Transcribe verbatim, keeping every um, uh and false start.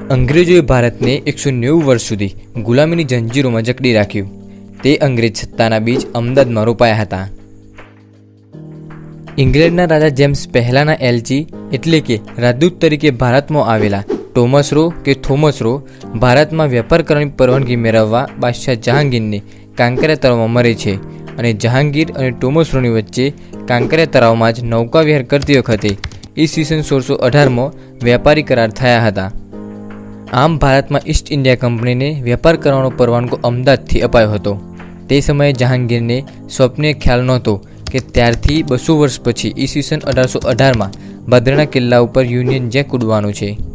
અંગ્રેજોએ ભારતને એકસો નેવું વર્ષ સુધી ગુલામીની જંજીરોમાં જકડી રાખ્યું. તે અંગ્રેજ સત્તાના બીજ અમદાવાદમાં રોપાયા હતા. ઇંગ્લેન્ડના રાજા જેમ્સ પહેલાના એલચી એટલે કે રાજદૂત તરીકે ભારતમાં આવેલા ટોમસ રો કે થોમસ રો ભારતમાં વેપાર કરવાની પરવાનગી મેળવવા બાદશાહ જહાંગીરને કાંકરિયા તળાવમાં મરે છે અને જહાંગીર અને ટોમસ રોની વચ્ચે કાંકરિયા તળાવમાં જ નૌકાવિહાર કરતી વખતે ઈસવીસન સોળસો અઢારમાં વેપારી કરાર થયા હતા. આમ ભારતમાં ઈસ્ટ ઇન્ડિયા કંપનીને વેપાર કરવાનો પરવાનગો અમદાવાદથી અપાયો હતો. તે સમયે જહાંગીરને સ્વપ્ને ખ્યાલ નહોતો કે ત્યારથી બસો વર્ષ પછી ઈસવીસન અઢારસો અઢારમાં ભાદરણા કિલ્લા ઉપર યુનિયન જેક ઉડવાનું છે.